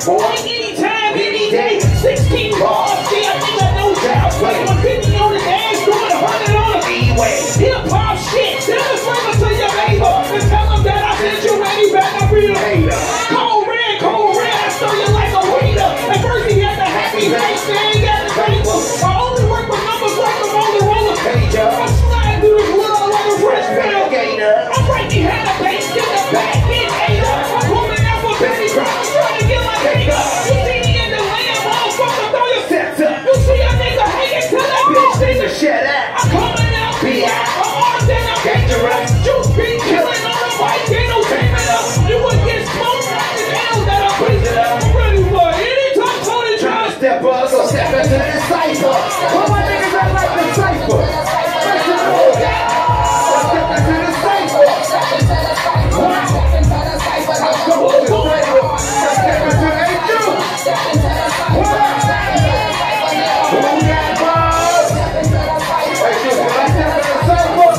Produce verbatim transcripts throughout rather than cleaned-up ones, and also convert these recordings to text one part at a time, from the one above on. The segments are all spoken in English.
boy. Like anytime, any day, sixteen bars. See, I think I know child play. I'm fifty on the dash, doing a hundred on the E-way. Hip hop shit, send a flavor to your neighbor and tell them that I sent you any back a real hater. Cold red, cold red, I stole you like a waiter. At first he had the happy face, then he got the paper. I only work with numbers like the roller roller pager. I'm sliding through the wood like a fresh pair. I'm right behind the base, get the back, get hater. I'm pulling out for Betty Crown, trying to get my hater. You see me in the land, motherfucker, throw your sets up. You see a nigga hanging to that bitch, nigga, shut up. I'm coming out, be out. I'm armed and I'm dangerous. Juice be killing on the bike, ain't no taming up. You would get smoked right now that I'm blazing up. I'm ready for any time Tony trying to step up, so step into the cipher. Put my niggas out like the cipher. Let's just move that. Let's step into the cipher. What? Let's go with the cipher. Let's step into A two. What? Move that ball. Hey, just when I step in the cipher.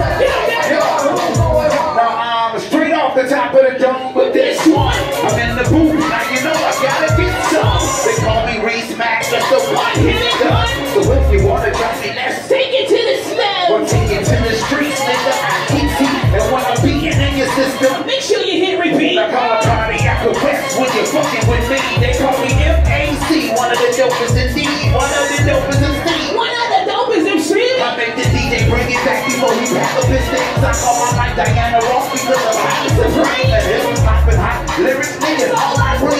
Now I'm straight off the top of the dome with this one. I'm in the booth, now you know I gotta get some. They call me Reese Max, just the one-hit gun. So if you wanna drop me, let's take it to the slab. We'll take it to the streets, nigga. I keep heat, and when I'm beating in your system, make sure you hit repeat. I call a party West when you're fucking with me. They call me M A C, one of the dopest indeed. One of the dopest M C. One of the dopest M C. I make the D J bring it back before he pack up his things. I call my mic Diana Ross because I'm hot as a brain. And hip poppin' hot lyrics, niggas all I bring.